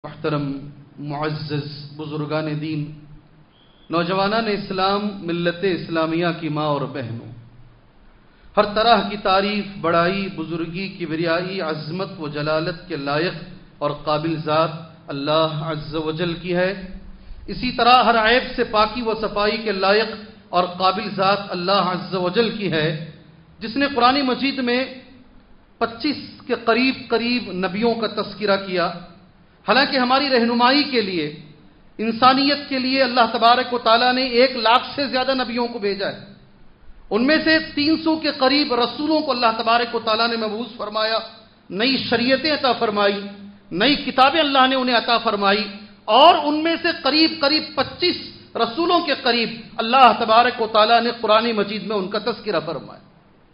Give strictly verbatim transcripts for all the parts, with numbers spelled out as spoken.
محترم معزز بزرگان دین، نوجوانان اسلام، ملت اسلامیہ کی ماں اور بہنوں، ہر طرح کی تعریف، بڑائی، بزرگی، کبریائی، عظمت و جلالت کے لائق اور قابل ذات اللہ عز و جل کی ہے۔ اسی طرح ہر عیب سے پاکی و صفائی کے لائق اور قابل ذات اللہ عز و جل کی ہے، جس نے قرآن مجید میں پچیس کے قریب قریب نبیوں کا تذکرہ کیا۔ حالانکہ ہماری رہنمائی کے لیے، انسانیت کے لیے اللہ تبارک و تعالیٰ نے ایک لاکھ سے زیادہ نبیوں کو بھیجا ہے۔ ان میں سے تین سو کے قریب رسولوں کو اللہ تبارک و تعالیٰ نے مبعوث فرمایا، نئی شریعتیں عطا فرمائی، نئی کتابیں اللہ نے انہیں عطا فرمائی، اور ان میں سے قریب قریب پچیس رسولوں کے قریب اللہ تبارک و تعالیٰ نے قرآن مجید میں ان کا تذکرہ فرمایا۔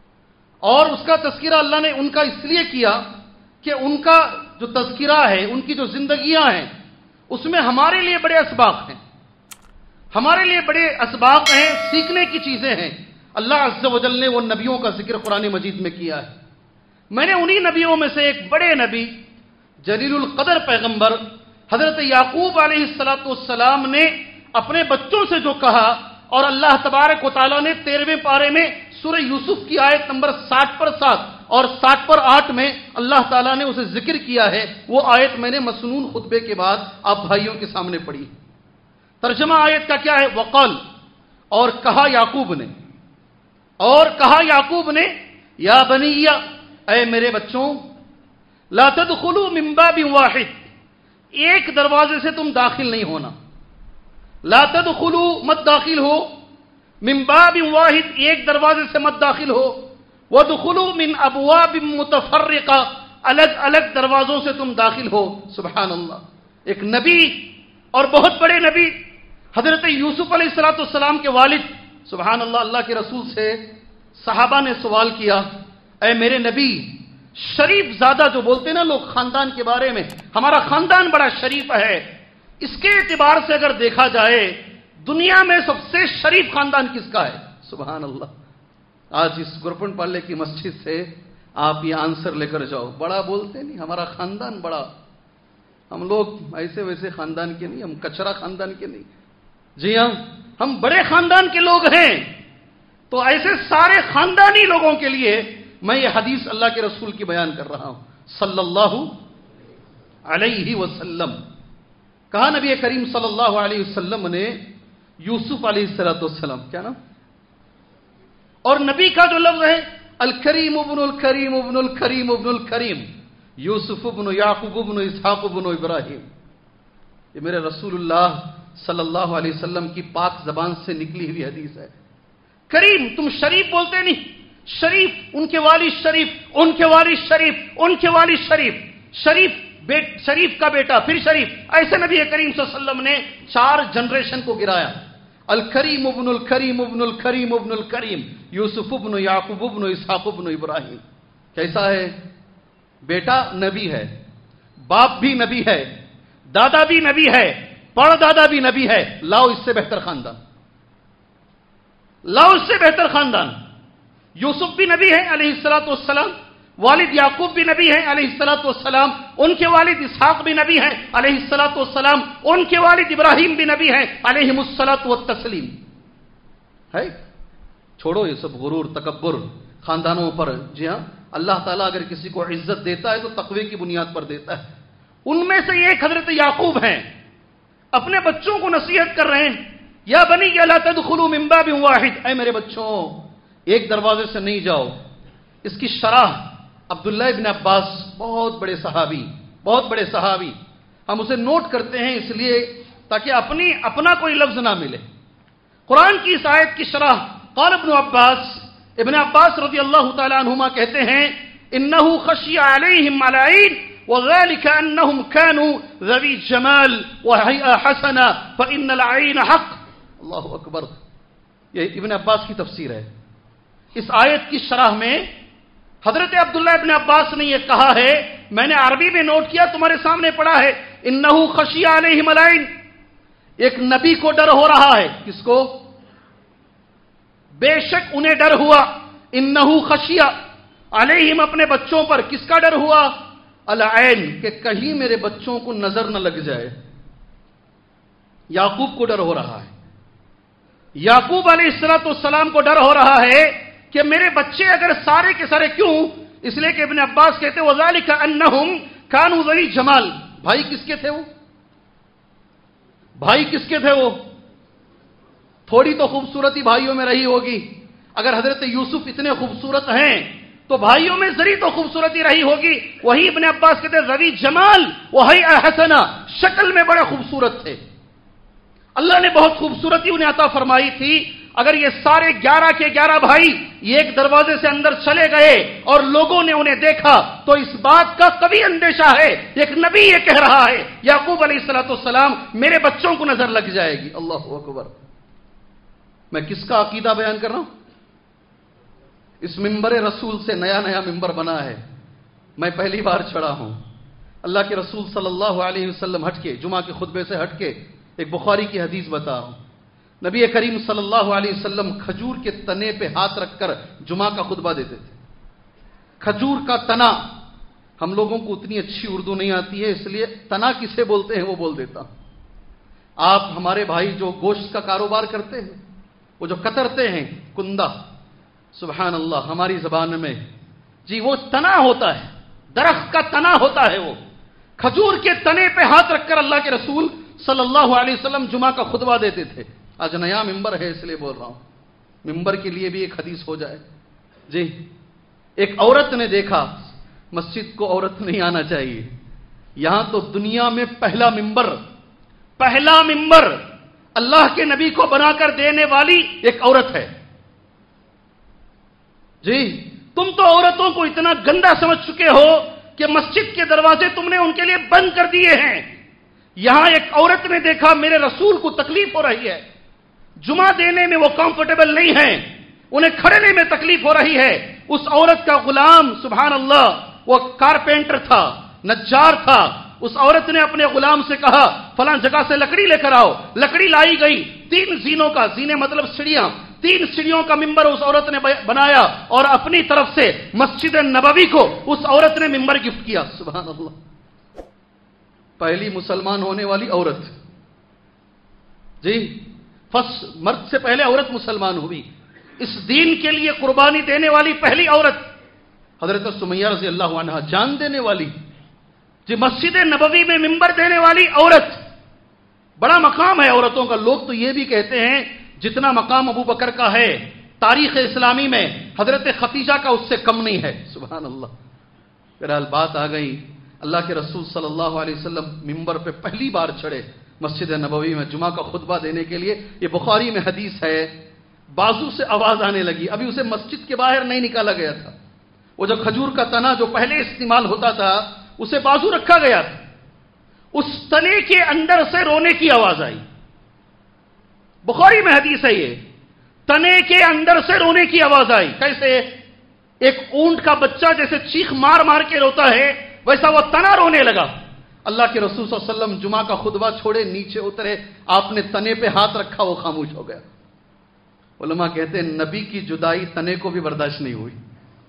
اور اس کا تذکرہ اللہ نے ان کا اس لیے کیا کہ ان کا جو تذکرہ ہے، ان کی جو زندگیاں ہیں، اس میں ہمارے لیے بڑے اسباق ہیں، ہمارے لیے بڑے اسباق ہیں، سیکھنے کی چیزیں ہیں۔ اللہ عز و جل نے وہ نبیوں کا ذکر قرآن مجید میں کیا ہے۔ میں نے انہی نبیوں میں سے ایک بڑے نبی، جلیل القدر پیغمبر حضرت یعقوب علیہ الصلوۃ والسلام نے اپنے بچوں سے جو کہا، اور اللہ تبارک و تعالیٰ نے تیرہویں پارے میں سورہ یوسف کی آیت نمبر ساٹھ پر سات اور ساٹھ پر آٹھ میں اللہ تعالیٰ نے اسے ذکر کیا ہے، وہ آیت میں نے مسنون خطبے کے بعد آپ بھائیوں کے سامنے پڑھی۔ ترجمہ آیت کا کیا ہے؟ وقال، اور کہا یعقوب نے، اور کہا یعقوب نے، یا بنی، اے میرے بچوں، لا تدخلوا من باب واحد، ایک دروازے سے تم داخل نہیں ہونا۔ لا تدخلوا، مت داخل ہو، من باب واحد، ایک دروازے سے مت داخل ہو، وادخلوا من ابواب متفرقہ، الگ الگ دروازوں سے تم داخل ہو۔ سبحان اللہ، ایک نبی اور بہت بڑے نبی حضرت یوسف علیہ الصلوۃ والسلام کے والد، سبحان اللہ، اللہ کے رسول سے صحابہ نے سوال کیا، اے میرے نبی، شریف زادہ جو بولتے نا لوگ خاندان کے بارے میں، ہمارا خاندان بڑا شریف ہے، اس کے اعتبار سے اگر دیکھا جائے دنیا میں سب سے شریف خاندان کس کا ہے؟ سبحان اللہ۔ آج اس گرپن پالے کی مسجد سے آپ یہ آنسر لے کر جاؤ، بڑا بولتے نہیں، ہمارا خاندان بڑا، ہم لوگ ایسے ویسے خاندان کے نہیں، ہم کچرا خاندان کے نہیں، جی ہاں، ہم بڑے خاندان کے لوگ ہیں۔ تو ایسے سارے خاندانی لوگوں کے لیے میں یہ حدیث اللہ کے رسول کی بیان کر رہا ہوں صلی اللہ علیہ وسلم۔ کہا نبی کریم صلی اللہ علیہ وسلم نے یوسف علیہ الصلوۃ والسلام، کیا نام؟ اور نبی کا جو لفظ ہے الکریم ابن الکریم ابن الکریم ابن الکریم، یوسف ابن یعقوب ابن اسحاق ابن ابراہیم، یہ میرے رسول اللہ صلی اللہ علیہ وسلم کی پاک زبان سے نکلی ہوئی حدیث ہے۔ کریم، تم شریف بولتے نہیں، شریف، ان کے والد شریف، ان کے والد شریف، ان کے والد شریف، شریف بیٹ شریف کا بیٹا، پھر شریف، ایسے نبی کریم صلی اللہ علیہ وسلم نے چار جنریشن کو گرایا۔ الکریم ابن الکریم ابن الکریم ابن الکریم، یوسف ابن یعقوب ابن اسحاق ابن ابراہیم۔ کیسا ہے؟ بیٹا نبی ہے، باپ بھی نبی ہے، دادا بھی نبی ہے، پڑ دادا بھی نبی ہے، لاؤ اس سے بہتر خاندان، لاؤ اس سے بہتر خاندان۔ یوسف بھی نبی ہے علیہ الصلوۃ والسلام، والد یعقوب بھی نبی ہیں علیہ الصلوۃ والسلام، ان کے والد اسحاق بھی نبی ہیں علیہ الصلوۃ والسلام، ان کے والد ابراہیم بھی نبی ہیں علیہم الصلوۃ والتسلیم۔ ہے، چھوڑو یہ سب غرور تکبر خاندانوں پر۔ جی ہاں، اللہ تعالیٰ اگر کسی کو عزت دیتا ہے تو تقوی کی بنیاد پر دیتا ہے۔ ان میں سے ایک حضرت یعقوب ہیں، اپنے بچوں کو نصیحت کر رہے ہیں، یا بنی لا تدخلوا من باب واحد، اے میرے بچوں، ایک دروازے سے نہیں جاؤ۔ اس کی شرح عبداللہ ابن عباس، بہت بڑے صحابی، بہت بڑے صحابی، ہم اسے نوٹ کرتے ہیں اس لیے تاکہ اپنی اپنا کوئی لفظ نہ ملے۔ قرآن کی اس آیت کی شرح، قال ابن عباس، ابن عباس رضی اللہ تعالی عنہما کہتے ہیں، انہ خشی علیہم ملائین وذلك انہم كانوا ذوی جمال وحیئہ حسنہ فان العین حق۔ اللہ اکبر، یہ ابن عباس کی تفسیر ہے۔ اس آیت کی شرح میں حضرت عبداللہ ابن عباس نے یہ کہا ہے، میں نے عربی میں نوٹ کیا، تمہارے سامنے پڑھا ہے، انہ خشی علیہ ملائن، ایک نبی کو ڈر ہو رہا ہے، کس کو؟ بے شک انہیں ڈر ہوا، انہ خشی علیہم، اپنے بچوں پر، کس کا ڈر ہوا؟ العین کہ کہیں میرے بچوں کو نظر نہ لگ جائے. یعقوب کو ڈر ہو رہا ہے. یعقوب علیہ الصلوۃ والسلام کو ڈر ہو رہا ہے کہ میرے بچے اگر سارے کے سارے کیوں، اس لیے کہ ابن عباس کہتے وذالک انہم کانوا ذوی جمال. بھائی کس کے تھے وہ؟ بھائی کس کے تھے وہ؟ تھوڑی تو خوبصورتی بھائیوں میں رہی ہوگی. اگر حضرت یوسف اتنے خوبصورت ہیں تو بھائیوں میں ذری تو خوبصورتی رہی ہوگی. وہی ابن عباس کہتے ذوی جمال وہی حسنا، شکل میں بڑے خوبصورت تھے. اللہ نے بہت خوبصورتی انہیں عطا فرمائی تھی. اگر یہ سارے گیارہ کے گیارہ بھائی یہ ایک دروازے سے اندر چلے گئے اور لوگوں نے انہیں دیکھا تو اس بات کا کبھی اندیشہ ہے، ایک نبی یہ کہہ رہا ہے یعقوب علیہ الصلوۃ والسلام میرے بچوں کو نظر لگ جائے گی. اللہ اکبر. میں کس کا عقیدہ بیان کر رہا ہوں؟ اس ممبر رسول سے نیا نیا ممبر بنا ہے، میں پہلی بار چڑھا ہوں. اللہ کے رسول صلی اللہ علیہ وسلم ہٹ کے، جمعہ کے خطبے سے ہٹ کے ایک بخاری کی حدیث بتا رہا ہوں. نبی کریم صلی اللہ علیہ وسلم کھجور کے تنے پہ ہاتھ رکھ کر جمعہ کا خطبہ دیتے تھے. کھجور کا تنا، ہم لوگوں کو اتنی اچھی اردو نہیں آتی ہے، اس لیے تنا کسے بولتے ہیں وہ بول دیتا ہوں. آپ ہمارے بھائی جو گوشت کا کاروبار کرتے ہیں، وہ جو کترتے ہیں کندہ، سبحان اللہ ہماری زبان میں جی وہ تنا ہوتا ہے، درخت کا تنا ہوتا ہے. وہ کھجور کے تنے پہ ہاتھ رکھ کر اللہ کے رسول صلی اللہ علیہ وسلم جمعہ کا خطبہ دیتے تھے. آج نیا ممبر ہے اس لیے بول رہا ہوں، ممبر کے لیے بھی ایک حدیث ہو جائے. جی ایک عورت نے دیکھا، مسجد کو عورت نہیں آنا چاہیے، یہاں تو دنیا میں پہلا ممبر پہلا ممبر اللہ کے نبی کو بنا کر دینے والی ایک عورت ہے. جی تم تو عورتوں کو اتنا گندا سمجھ چکے ہو کہ مسجد کے دروازے تم نے ان کے لیے بند کر دیے ہیں. یہاں ایک عورت نے دیکھا میرے رسول کو تکلیف ہو رہی ہے، جمعہ دینے میں وہ کمفرٹیبل نہیں ہیں، انہیں کھڑنے میں تکلیف ہو رہی ہے. اس عورت کا غلام سبحان اللہ وہ کارپینٹر تھا، نجار تھا. اس عورت نے اپنے غلام سے کہا فلاں جگہ سے لکڑی لے کر آؤ. لکڑی لائی گئی، تین زینوں کا، زینے مطلب سیڑھیاں، تین سیڑھیوں کا ممبر اس عورت نے بنایا اور اپنی طرف سے مسجد نبوی کو اس عورت نے ممبر گفٹ کیا. سبحان اللہ. پہلی مسلمان ہونے والی عورت، جی فرسٹ مرد سے پہلے عورت مسلمان ہوئی، اس دین کے لیے قربانی دینے والی پہلی عورت حضرت سمیہ رضی اللہ عنہ، جان دینے والی. جی مسجد نبوی میں ممبر دینے والی عورت، بڑا مقام ہے عورتوں کا. لوگ تو یہ بھی کہتے ہیں جتنا مقام ابو بکر کا ہے تاریخ اسلامی میں حضرت ختیجہ کا اس سے کم نہیں ہے. سبحان اللہ. بہرحال بات آ گئی، اللہ کے رسول صلی اللہ علیہ وسلم ممبر پہ پہلی بار چڑھے مسجد نبوی میں جمعہ کا خطبہ دینے کے لیے. یہ بخاری میں حدیث ہے. بازو سے آواز آنے لگی، ابھی اسے مسجد کے باہر نہیں نکالا گیا تھا. وہ جو کھجور کا تنا جو پہلے استعمال ہوتا تھا اسے بازو رکھا گیا تھا، اس تنے کے اندر سے رونے کی آواز آئی. بخاری میں حدیث ہے یہ، تنے کے اندر سے رونے کی آواز آئی. کیسے؟ ایک اونٹ کا بچہ جیسے چیخ مار مار کے روتا ہے ویسا وہ تنا رونے لگا. اللہ کے رسول صلی اللہ علیہ وسلم جمعہ کا خطبہ چھوڑے، نیچے اترے، آپ نے تنے پہ ہاتھ رکھا، وہ خاموش ہو گیا. علماء کہتے ہیں نبی کی جدائی تنے کو بھی برداشت نہیں ہوئی.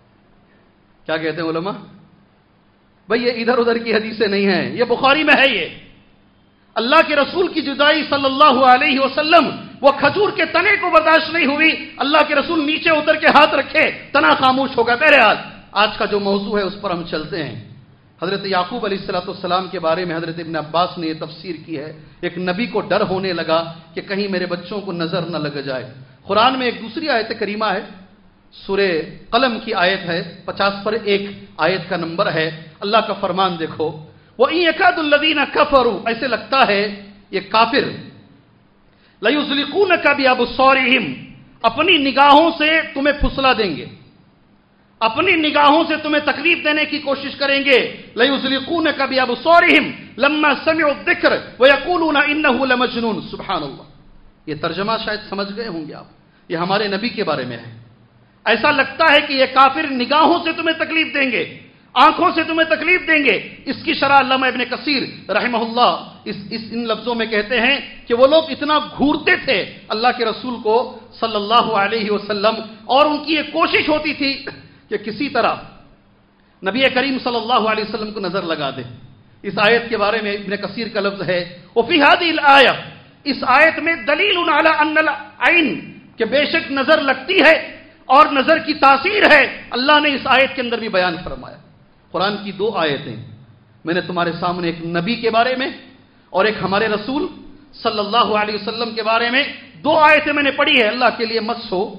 کیا کہتے ہیں علماء؟ بھئی یہ ادھر ادھر کی حدیثیں نہیں ہیں، یہ بخاری میں ہے. یہ اللہ کے رسول کی جدائی صلی اللہ علیہ وسلم، وہ کھجور کے تنے کو برداشت نہیں ہوئی. اللہ کے رسول نیچے اتر کے ہاتھ رکھے، تنا خاموش ہو گیا. بہرحال آج کا جو موضوع ہے اس پر ہم چلتے ہیں. حضرت یعقوب علیہ الصلوۃ والسلام کے بارے میں حضرت ابن عباس نے یہ تفسیر کی ہے، ایک نبی کو ڈر ہونے لگا کہ کہیں میرے بچوں کو نظر نہ لگ جائے. قرآن میں ایک دوسری آیت کریمہ ہے، سورہ قلم کی آیت ہے، پچاس پر ایک آیت کا نمبر ہے. اللہ کا فرمان دیکھو، وَإِن يَكَادُ الَّذِينَ كَفَرُوا، ایسے لگتا ہے یہ کافر لَيُزْلِقُونَكَ بِأَبْصَارِهِمْ، اپنی نگاہوں سے تمہیں پھسلا دیں گے، اپنی نگاہوں سے تمہیں تکلیف دینے کی کوشش کریں گے. لَيُزْلِقُونَكَ بِأَبْصَارِهِمْ لَمَّا سَمِعُوا الذِّكْرَ وَيَقُولُونَ إِنَّهُ لَمَجْنُونٌ. سبحان اللہ. یہ ترجمہ شاید سمجھ گئے ہوں گے آپ، یہ ہمارے نبی کے بارے میں ہے. ایسا لگتا ہے کہ یہ کافر نگاہوں سے تمہیں تکلیف دیں گے، آنکھوں سے تمہیں تکلیف دیں گے. اس کی شرح علامہ ابن کثیر رحمہ اللہ اس, اس ان لفظوں میں کہتے ہیں کہ وہ لوگ اتنا گھورتے تھے اللہ کے رسول کو صلی اللہ علیہ وسلم، اور ان کی یہ کوشش ہوتی تھی کہ کسی طرح نبی کریم صلی اللہ علیہ وسلم کو نظر لگا دے. اس آیت کے بارے میں ابن کثیر کا لفظ ہے وفی هذه الآیہ، اس آیت میں دلیل علی ان العین، کہ بے شک نظر لگتی ہے اور نظر کی تاثیر ہے، اللہ نے اس آیت کے اندر بھی بیان فرمایا. قرآن کی دو آیتیں میں نے تمہارے سامنے، ایک نبی کے بارے میں اور ایک ہمارے رسول صلی اللہ علیہ وسلم کے بارے میں، دو آیتیں میں نے پڑھی ہے. اللہ کے لیے مت سو،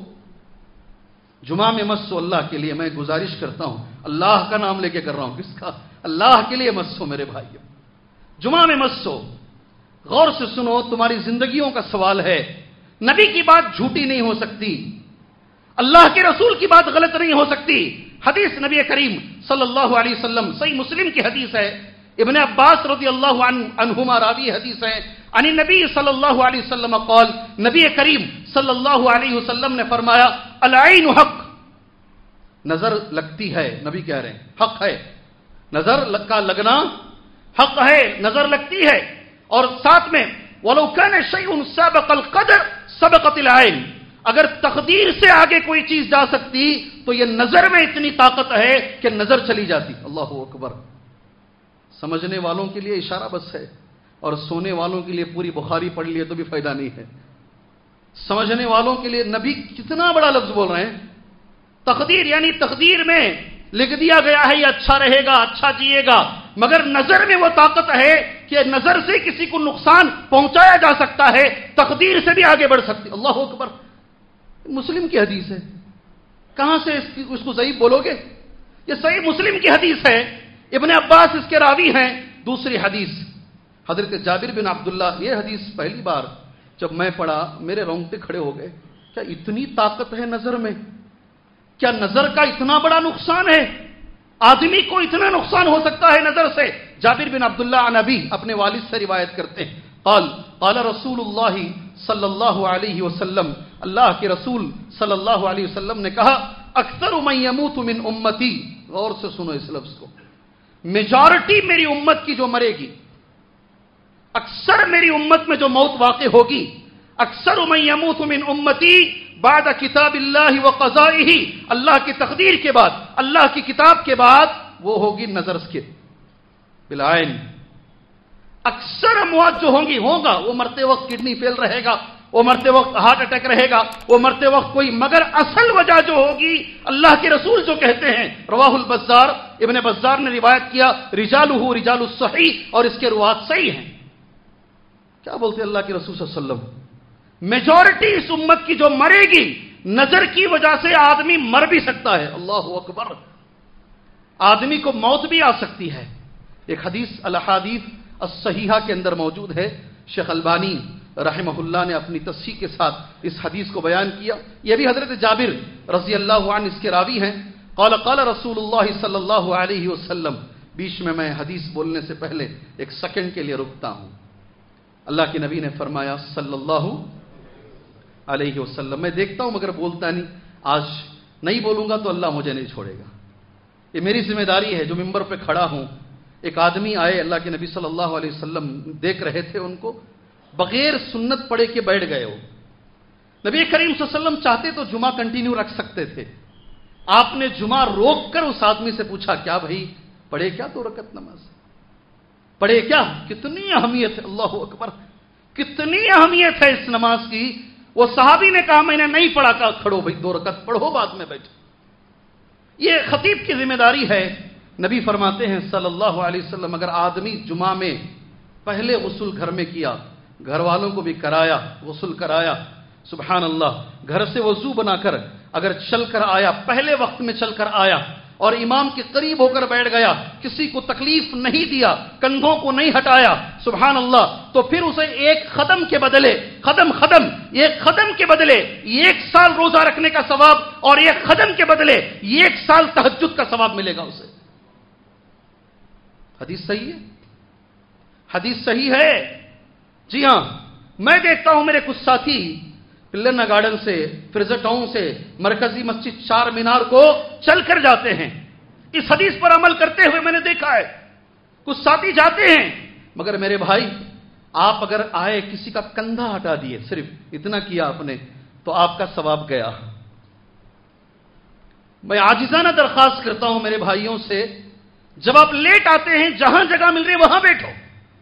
جمعہ میں مت سو، اللہ کے لیے میں گزارش کرتا ہوں، اللہ کا نام لے کے کر رہا ہوں، کس کا؟ اللہ کے لیے مت سو میرے بھائیوں، جمعہ میں مت سو. غور سے سنو، تمہاری زندگیوں کا سوال ہے. نبی کی بات جھوٹی نہیں ہو سکتی، اللہ کے رسول کی بات غلط نہیں ہو سکتی. حدیث نبی کریم صلی اللہ علیہ وسلم، صحیح مسلم کی حدیث ہے، ابن عباس رضی اللہ عنہما راوی حدیث ہے، عن نبی صلی اللہ علیہ وسلم قال، نبی کریم صلی اللہ علیہ وسلم نے فرمایا العین حق، نظر لگتی ہے، نبی کہہ رہے ہیں حق ہے، نظر کا لگنا حق ہے، نظر لگتی ہے. اور ساتھ میں وَلَوْ كَانَ شَيْءٌ سَابَقَ الْقَدْرَ سَبَقَتِ الْعَيْنِ، اگر تقدیر سے آگے کوئی چیز جا سکتی تو یہ نظر میں اتنی طاقت ہے کہ نظر چلی جاتی. اللہ اکبر. سمجھنے والوں کے لیے اشارہ بس ہے، اور سونے والوں کے لیے پوری بخاری پڑھ لیے تو بھی فائدہ نہیں ہے. سمجھنے والوں کے لیے نبی کتنا بڑا لفظ بول رہے ہیں. تقدیر یعنی تقدیر میں لکھ دیا گیا ہے یہ اچھا رہے گا، اچھا جیے گا، مگر نظر میں وہ طاقت ہے کہ نظر سے کسی کو نقصان پہنچایا جا سکتا ہے، تقدیر سے بھی آگے بڑھ سکتی. اللہ اکبر. مسلم کی حدیث ہے، کہاں سے اس, کی, اس کو ضعیف بولو گے؟ یہ صحیح مسلم کی حدیث ہے، ابن عباس اس کے راوی ہیں. دوسری حدیث حضرت جابر بن عبداللہ، یہ حدیث پہلی بار جب میں پڑھا میرے رونگٹے کھڑے ہو گئے. کیا اتنی طاقت ہے نظر میں؟ کیا نظر کا اتنا بڑا نقصان ہے؟ آدمی کو اتنا نقصان ہو سکتا ہے نظر سے؟ جابر بن عبداللہ عن ابی، اپنے والد سے روایت کرتے ہیں، قال قال رسول اللہ صلی اللہ علیہ وسلم، اللہ کے رسول صلی اللہ علیہ وسلم نے کہا اکثر من یموت من امتی، غور سے سنو اس لفظ کو، میجارٹی میری امت کی جو مرے گی، اکثر میری امت میں جو موت واقع ہوگی، اکثر من یموت من امتی بعد کتاب اللہ و قضائہ، اللہ کی تقدیر کے بعد، اللہ کی کتاب کے بعد وہ ہوگی نظر کے بالعین. اکثر اموات جو ہوں گی، ہوگا وہ مرتے وقت کڈنی فیل رہے گا، وہ مرتے وقت ہارٹ اٹیک رہے گا، وہ مرتے وقت کوئی، مگر اصل وجہ جو ہوگی اللہ کے رسول جو کہتے ہیں، رواہ البزار، ابن بزار نے روایت کیا، رجالہ رجال الصحیح، اور اس کے روات صحیح ہیں. کیا بولتے اللہ کے رسول صلی اللہ علیہ وسلم؟ میجورٹی اس امت کی جو مرے گی، نظر کی وجہ سے آدمی مر بھی سکتا ہے. اللہ اکبر. آدمی کو موت بھی آ سکتی ہے. ایک حدیث الاحادیث الصحیحہ کے اندر موجود ہے، شیخ البانی رحمہ اللہ نے اپنی تصحیح کے ساتھ اس حدیث کو بیان کیا. یہ بھی حضرت جابر رضی اللہ عنہ اس کے راوی ہیں. قال قال رسول اللہ صلی اللہ علیہ وسلم. بیچ میں میں حدیث بولنے سے پہلے ایک سیکنڈ کے لیے رکتا ہوں. اللہ کے نبی نے فرمایا صلی اللہ علیہ وسلم، میں دیکھتا ہوں مگر بولتا نہیں، آج نہیں بولوں گا تو اللہ مجھے نہیں چھوڑے گا. یہ میری ذمہ داری ہے جو ممبر پہ کھڑا ہوں. ایک آدمی آئے، اللہ کے نبی صلی اللہ علیہ وسلم دیکھ رہے تھے ان کو، بغیر سنت پڑھے کے بیٹھ گئے ہو. نبی کریم صلی اللہ علیہ وسلم چاہتے تو جمعہ کنٹینیو رکھ سکتے تھے. آپ نے جمعہ روک کر اس آدمی سے پوچھا کیا بھائی پڑھے کیا دو رکعت نماز؟ پڑھے کیا؟ کتنی اہمیت ہے. اللہ اکبر. کتنی اہمیت ہے اس نماز کی. وہ صحابی نے کہا میں نے نہیں پڑھا. کہا کھڑو بھائی دو رکعت پڑھو بعد میں بیٹھو. یہ خطیب کی ذمہ داری ہے. نبی فرماتے ہیں صلی اللہ علیہ وسلم اگر آدمی جمعہ میں پہلے غسل گھر میں کیا، گھر والوں کو بھی کرایا، غسل کرایا، سبحان اللہ، گھر سے وضو بنا کر اگر چل کر آیا، پہلے وقت میں چل کر آیا اور امام کے قریب ہو کر بیٹھ گیا، کسی کو تکلیف نہیں دیا، کندھوں کو نہیں ہٹایا، سبحان اللہ، تو پھر اسے ایک قدم کے بدلے قدم قدم ایک قدم کے بدلے ایک سال روزہ رکھنے کا ثواب، اور ایک قدم کے بدلے ایک سال تہجد کا ثواب ملے گا اسے. حدیث صحیح ہے، حدیث صحیح ہے. جی ہاں، میں دیکھتا ہوں میرے کچھ ساتھی پلنا گارڈن سے، فرزر ٹاؤن سے مرکزی مسجد چار مینار کو چل کر جاتے ہیں. اس حدیث پر عمل کرتے ہوئے میں نے دیکھا ہے. کچھ ساتھی جاتے ہیں، مگر میرے بھائی آپ اگر آئے کسی کا کندھا ہٹا دیے، صرف اتنا کیا آپ نے، تو آپ کا ثواب گیا. میں عاجزانہ درخواست کرتا ہوں میرے بھائیوں سے، جب آپ لیٹ آتے ہیں جہاں جگہ مل رہی ہے وہاں بیٹھو.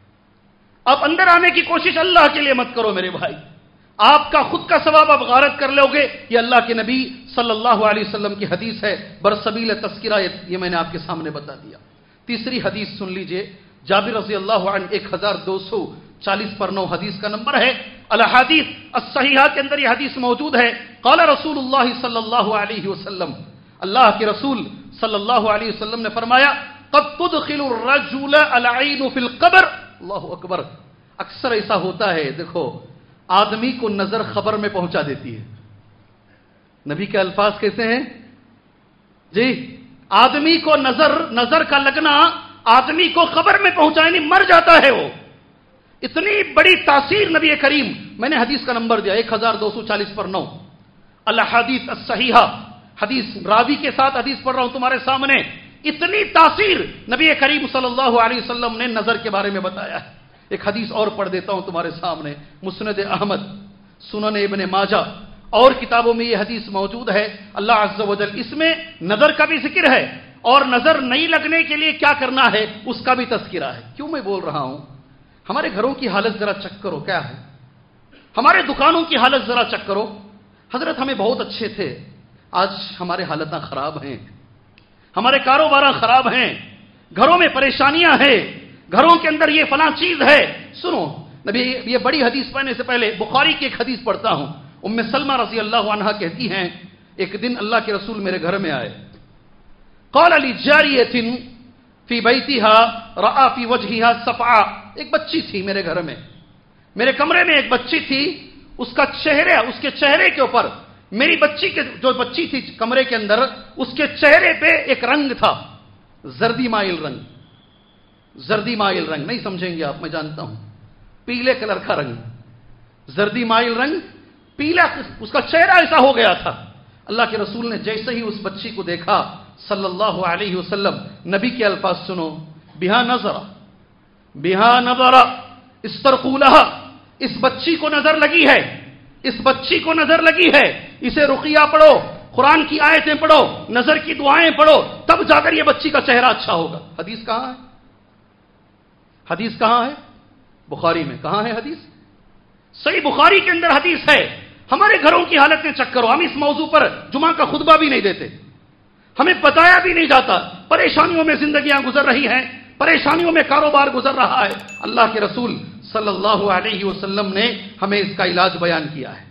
آپ اندر آنے کی کوشش اللہ کے لیے مت کرو میرے بھائی. آپ کا خود کا ثواب آپ غارت کر لو گے. یہ اللہ کے نبی صلی اللہ علیہ وسلم کی حدیث ہے، برسبیل تذکرہ، یہ میں نے آپ کے سامنے بتا دیا. تیسری حدیث سن لیجئے، جابر رضی اللہ عنہ، ایک ہزار دو سو چالیس پر نو حدیث کا نمبر ہے. الاحادیث الصحیحہ کے اندر یہ حدیث موجود ہے. قال رسول اللہ صلی اللہ علیہ وسلم، اللہ کے رسول صلی اللہ علیہ وسلم نے فرمایا، قد تدخل الرجل العین فی القبر. اللہ اکبر. اکثر ایسا ہوتا ہے، دیکھو آدمی کو نظر خبر میں پہنچا دیتی ہے. نبی کے الفاظ کیسے ہیں جی؟ آدمی کو نظر نظر کا لگنا آدمی کو خبر میں پہنچائے نہیں، مر جاتا ہے وہ. اتنی بڑی تاثیر نبی کریم. میں نے حدیث کا نمبر دیا ایک ہزار دو سو چالیس پر نو. الاحادیث الصحیحہ، حدیث راوی کے ساتھ حدیث پڑھ رہا ہوں تمہارے سامنے. اتنی تاثیر نبی کریم صلی اللہ علیہ وسلم نے نظر کے بارے میں بتایا ہے. ایک حدیث اور پڑھ دیتا ہوں تمہارے سامنے، مسند احمد، سنن ابن ماجہ اور کتابوں میں یہ حدیث موجود ہے. اللہ عز و جل اس میں نظر کا بھی ذکر ہے اور نظر نہیں لگنے کے لیے کیا کرنا ہے اس کا بھی تذکرہ ہے. کیوں میں بول رہا ہوں؟ ہمارے گھروں کی حالت ذرا چیک کرو کیا ہے. ہمارے دکانوں کی حالت ذرا چیک کرو. حضرت ہمیں بہت اچھے تھے، آج ہمارے حالتیں خراب ہیں، ہمارے کاروبار خراب ہیں، گھروں میں پریشانیاں ہیں، گھروں کے اندر یہ فلاں چیز ہے. سنو نبی، یہ بڑی حدیث پڑھنے سے پہلے بخاری کی ایک حدیث پڑھتا ہوں. ام سلمہ رضی اللہ عنہا کہتی ہیں، ایک دن اللہ کے رسول میرے گھر میں آئے. قال لجاریۃ فی بیتها رأى فی وجهها صفعا. ایک بچی تھی میرے گھر میں، میرے کمرے میں ایک بچی تھی. اس کا چہرے، اس کے چہرے کے اوپر، میری بچی کے جو بچی تھی کمرے کے اندر، اس کے چہرے پہ ایک رنگ تھا، زردی مائل رنگ. زردی مائل رنگ نہیں سمجھیں گے آپ، میں جانتا ہوں، پیلے کلر کا رنگ، زردی مائل رنگ، پیلا. اس کا چہرہ ایسا ہو گیا تھا. اللہ کے رسول نے جیسے ہی اس بچی کو دیکھا صلی اللہ علیہ وسلم، نبی کے الفاظ سنو، بہا نظر بہا نظر استرقولها. اس بچی کو نظر لگی ہے، اس بچی کو نظر لگی ہے، اسے رقیہ پڑھو، قرآن کی آیتیں پڑھو، نظر کی دعائیں پڑھو، تب جا کر یہ بچی کا چہرہ اچھا ہوگا. حدیث کہاں ہے؟ حدیث کہاں ہے؟ بخاری میں. کہاں ہے حدیث؟ صحیح بخاری کے اندر حدیث ہے. ہمارے گھروں کی حالتیں چیک کرو. ہم اس موضوع پر جمعہ کا خطبہ بھی نہیں دیتے، ہمیں بتایا بھی نہیں جاتا. پریشانیوں میں زندگیاں گزر رہی ہیں، پریشانیوں میں کاروبار گزر رہا ہے. اللہ کے رسول صلی اللہ علیہ وسلم نے ہمیں اس کا علاج بیان کیا ہے.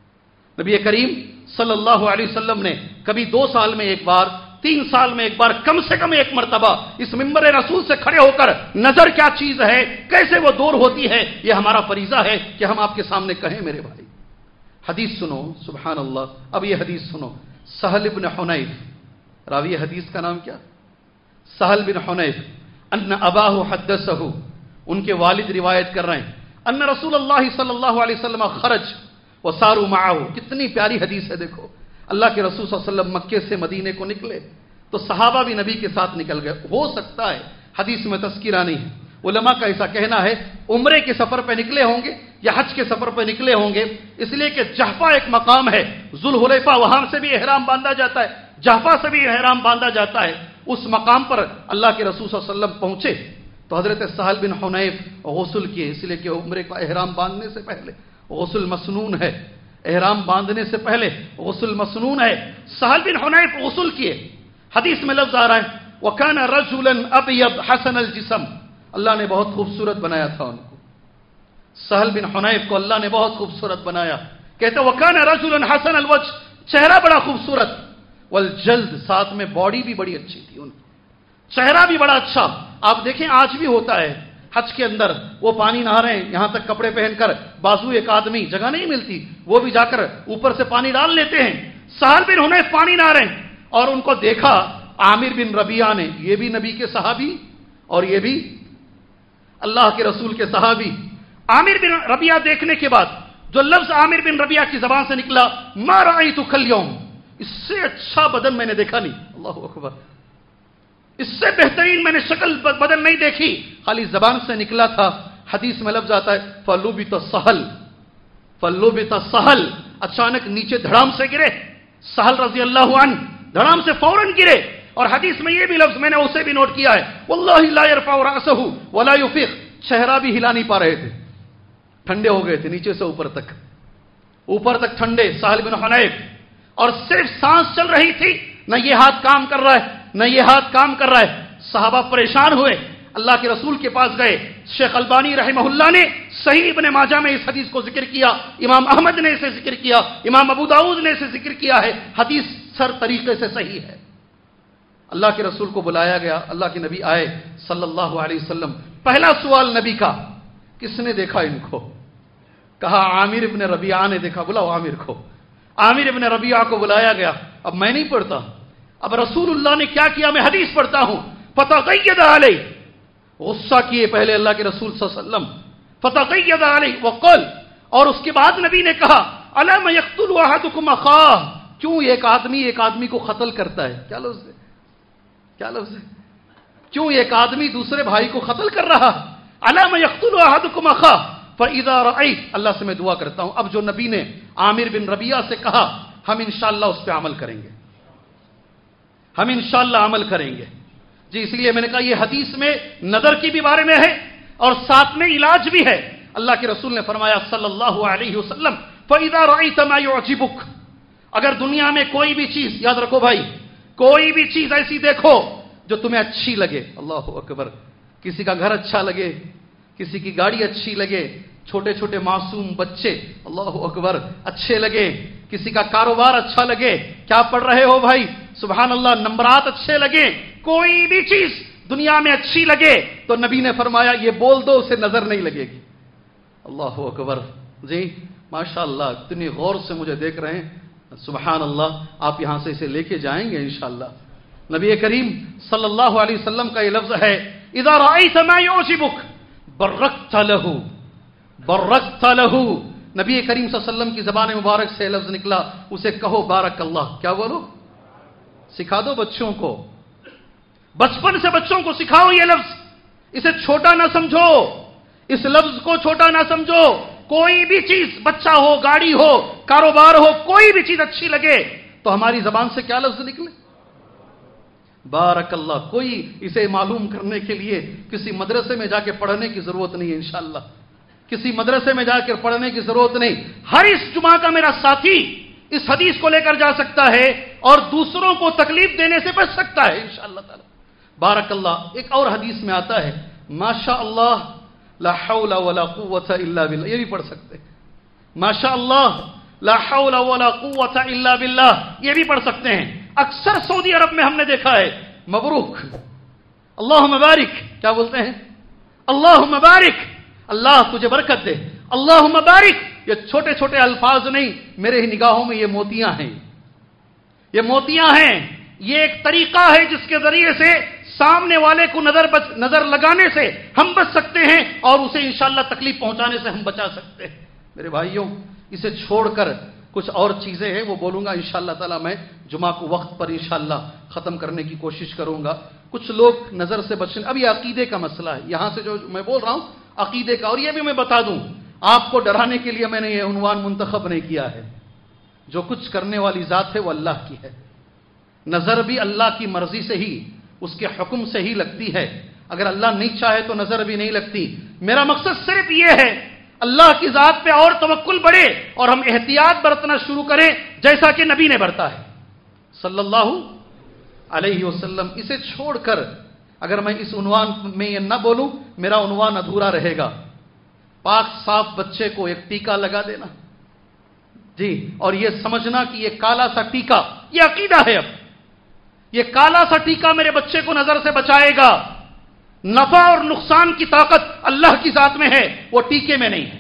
نبی کریم صلی اللہ علیہ وسلم نے کبھی دو سال میں ایک بار، تین سال میں ایک بار، کم سے کم ایک مرتبہ اس ممبر رسول سے کھڑے ہو کر نظر کیا چیز ہے، کیسے وہ دور ہوتی ہے، یہ ہمارا فریضہ ہے کہ ہم آپ کے سامنے کہیں. میرے بھائی حدیث سنو، سبحان اللہ. اب یہ حدیث سنو. سہل بن حنیف، راوی حدیث کا نام کیا؟ سہل بن حنیف. ان اباہ حدثہ، ان کے والد روایت کر رہے ہیں، ان رسول اللہ صلی اللہ علیہ وسلم خرج وساروا معه. کتنی پیاری حدیث ہے. دیکھو اللہ کے رسول صلی اللہ علیہ وسلم مکے سے مدینے کو نکلے تو صحابہ بھی نبی کے ساتھ نکل گئے. ہو سکتا ہے حدیث میں تذکرہ نہیں ہے، علماء کا ایسا کہنا ہے عمرے کے سفر پہ نکلے ہوں گے یا حج کے سفر پہ نکلے ہوں گے، اس لیے کہ جحفہ ایک مقام ہے، ذوالحلیفہ، وہاں سے بھی احرام باندھا جاتا ہے، جحفہ سے بھی احرام باندھا جاتا ہے. اس مقام پر اللہ کے رسول صلی اللہ علیہ وسلم پہنچے تو حضرت سہل بن حنیف غسل کیے، اس لیے کہ عمرے کا احرام باندھنے سے پہلے غسل مسنون ہے، احرام باندھنے سے پہلے غسل مسنون ہے. سہل بن حنیف غسل کیے. حدیث میں لفظ آ رہا ہے وَكَانَ رَجُلًا أَبْيَضَ حَسَنَ الْجِسْمِ. اللہ نے بہت خوبصورت بنایا تھا ان کو. سہل بن حنیف کو اللہ نے بہت خوبصورت بنایا. کہتے وَكَانَ رَجُلًا حَسَنَ الْوَجْهِ، چہرہ بڑا خوبصورت، والجلد، ساتھ میں باڈی بھی بڑی اچھی تھی ان کی، چہرہ بھی بڑا اچھا. آپ دیکھیں آج بھی ہوتا ہے حج کے اندر، وہ پانی نہا رہے ہیں، یہاں تک کپڑے پہن کر، بازو ایک آدمی، جگہ نہیں ملتی، وہ بھی جا کر اوپر سے پانی ڈال لیتے ہیں. سہل بن حنیف پانی نہا رہے ہیں اور ان کو دیکھا عامر بن ربیعہ نے، یہ بھی نبی کے صحابی اور یہ بھی اللہ کے رسول کے صحابی. عامر بن ربیعہ دیکھنے کے بعد جو لفظ عامر بن ربیعہ کی زبان سے نکلا، ما رأیتک اليوم، اس سے اچھا بدن میں نے دیکھا نہیں. اللہ اکبر. اس سے بہترین میں نے شکل بدن نہیں دیکھی. خالی زبان سے نکلا تھا. حدیث میں لفظ آتا ہے فلبت سہل، فلبت سہل، اچانک نیچے دھڑام سے گرے. سہل رضی اللہ عنہ دھڑام سے فوراً گرے. اور حدیث میں یہ بھی لفظ میں نے اسے بھی نوٹ کیا ہے, واللہ لا يرفع رأسه ولا يفيق, چہرہ بھی ہلا نہیں پا رہے تھے, ٹھنڈے ہو گئے تھے نیچے سے اوپر تک, اوپر تک ٹھنڈے. سہل بن حنیف, اور صرف سانس چل رہی تھی, نہ یہ ہاتھ کام کر رہا ہے نہ یہ ہاتھ کام کر رہا ہے. صحابہ پریشان ہوئے, اللہ کے رسول کے پاس گئے. شیخ البانی رحمہ اللہ نے صحیح ابن ماجہ میں اس حدیث کو ذکر کیا, امام احمد نے اسے ذکر کیا, امام ابو داؤد نے اسے ذکر کیا ہے. حدیث سر طریقے سے صحیح ہے. اللہ کے رسول کو بلایا گیا, اللہ کے نبی آئے صلی اللہ علیہ وسلم. پہلا سوال نبی کا, کس نے دیکھا ان کو؟ کہا عامر ابن ربیعہ نے دیکھا. بلاؤ عامر کو. عامر ابن ربیعہ کو بلایا گیا. اب میں نہیں پڑھتا, اب رسول اللہ نے کیا کیا میں حدیث پڑھتا ہوں. فتغید علیہ, غصہ کیے پہلے اللہ کے رسول صلی اللہ علیہ وسلم. فتغید علیہ وقال, اور اس کے بعد نبی نے کہا الم یقتل احدکم اخاہ, کیوں ایک آدمی ایک آدمی کو قتل کرتا ہے؟ کیا لفظ ہے, کیا لفظ ہے, کیوں ایک آدمی دوسرے بھائی کو قتل کر رہا؟ الم یقتل احدکم اخاہ فاذا رأیت, اللہ سے میں دعا کرتا ہوں. اب جو نبی نے عامر بن ربیعہ سے کہا, ہم انشاءاللہ اس پہ عمل کریں گے, ہم انشاءاللہ عمل کریں گے. جی اس لیے میں نے کہا یہ حدیث میں نظر کی بھی بارے میں ہے اور ساتھ میں علاج بھی ہے. اللہ کے رسول نے فرمایا صلی اللہ علیہ وسلم فَإِذَا رَأَيْتَ مَا يُعْجِبُكَ, اگر دنیا میں کوئی بھی چیز, یاد رکھو بھائی, کوئی بھی چیز ایسی دیکھو جو تمہیں اچھی لگے, اللہ اکبر, کسی کا گھر اچھا لگے, کسی کی گاڑی اچھی لگے, چھوٹے چھوٹے معصوم بچے اللہ اکبر اچھے لگے, کسی کا کاروبار اچھا لگے, کیا پڑھ رہے ہو بھائی, سبحان اللہ, نمبرات اچھے لگے, کوئی بھی چیز دنیا میں اچھی لگے تو نبی نے فرمایا یہ بول دو, اسے نظر نہیں لگے گی. اللہ اکبر. جی ماشاء اللہ, اتنی غور سے مجھے دیکھ رہے ہیں, سبحان اللہ. آپ یہاں سے اسے لے کے جائیں گے انشاءاللہ. نبی کریم صلی اللہ علیہ وسلم کا یہ لفظ ہے اذا رأیت ما یعجبک برکت لہ, برکت لہ. نبی کریم صلی اللہ علیہ وسلم کی زبان مبارک سے لفظ نکلا, اسے کہو بارک اللہ. کیا بولو؟ سکھا دو بچوں کو, بچپن سے بچوں کو سکھاؤ یہ لفظ. اسے چھوٹا نہ سمجھو, اس لفظ کو چھوٹا نہ سمجھو. کوئی بھی چیز, بچہ ہو, گاڑی ہو, کاروبار ہو, کوئی بھی چیز اچھی لگے تو ہماری زبان سے کیا لفظ نکلے؟ بارک اللہ. کوئی اسے معلوم کرنے کے لیے کسی مدرسے میں جا کے پڑھنے کی ضرورت نہیں ہے انشاءاللہ, کسی مدرسے میں جا کر پڑھنے کی ضرورت نہیں. ہر اس جمعہ کا میرا ساتھی اس حدیث کو لے کر جا سکتا ہے اور دوسروں کو تکلیف دینے سے بچ سکتا ہے انشاءاللہ تعالی. بارک اللہ. ایک اور حدیث میں آتا ہے ماشاء اللہ لا حول ولا قوت الا باللہ, یہ بھی پڑھ سکتے ہیں. ماشاء اللہ لا حول ولا قوت الا باللہ, یہ بھی پڑھ سکتے ہیں. اکثر سعودی عرب میں ہم نے دیکھا ہے مبروک, اللہم بارک, کیا بولتے ہیں؟ اللہم بارک, اللہ تجھے برکت دے, اللہم بارک. یہ چھوٹے چھوٹے الفاظ نہیں, میرے ہی نگاہوں میں یہ موتیاں ہیں, یہ موتیاں ہیں. یہ ایک طریقہ ہے جس کے ذریعے سے سامنے والے کو نظر بچ, نظر لگانے سے ہم بچ سکتے ہیں اور اسے انشاءاللہ تکلیف پہنچانے سے ہم بچا سکتے ہیں. میرے بھائیوں, اسے چھوڑ کر کچھ اور چیزیں ہیں وہ بولوں گا انشاءاللہ تعالی. میں جمعہ کو وقت پر انشاءاللہ ختم کرنے کی کوشش کروں گا. کچھ لوگ نظر سے بچنے, اب یہ عقیدے کا مسئلہ ہے, یہاں سے جو میں بول رہا ہوں عقیدے کا. اور یہ بھی میں بتا دوں, آپ کو ڈرانے کے لیے میں نے یہ عنوان منتخب نہیں کیا ہے. جو کچھ کرنے والی ذات ہے وہ اللہ کی ہے. نظر بھی اللہ کی مرضی سے ہی, اس کے حکم سے ہی لگتی ہے. اگر اللہ نہیں چاہے تو نظر بھی نہیں لگتی. میرا مقصد صرف یہ ہے اللہ کی ذات پہ اور توکل بڑھے اور ہم احتیاط برتنا شروع کریں جیسا کہ نبی نے برتا ہے صلی اللہ علیہ وسلم. اسے چھوڑ کر اگر میں اس عنوان میں یہ نہ بولوں میرا عنوان ادھورا رہے گا. پاک صاف بچے کو ایک ٹیکا لگا دینا جی, اور یہ سمجھنا کہ یہ کالا سا ٹیکا, یہ عقیدہ ہے. اب یہ کالا سا ٹیکا میرے بچے کو نظر سے بچائے گا. نفع اور نقصان کی طاقت اللہ کی ذات میں ہے, وہ ٹیکے میں نہیں ہے.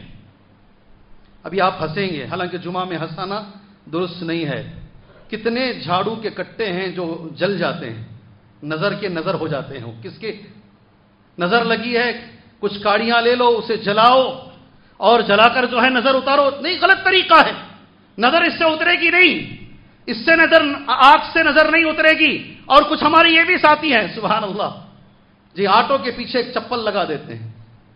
ابھی آپ ہنسیں گے, حالانکہ جمعہ میں ہنسانا درست نہیں ہے. کتنے جھاڑو کے کٹے ہیں جو جل جاتے ہیں, نظر کے نظر ہو جاتے ہیں. کس کے نظر لگی ہے, کچھ کاڑیاں لے لو, اسے جلاؤ اور جلا کر جو ہے نظر اتارو. نہیں, غلط طریقہ ہے. نظر اس سے اترے گی نہیں, اس سے نظر, آنکھ سے نظر نہیں اترے گی. اور کچھ ہمارے یہ بھی ساتھی ہیں سبحان اللہ جی, آٹو کے پیچھے ایک چپل لگا دیتے ہیں,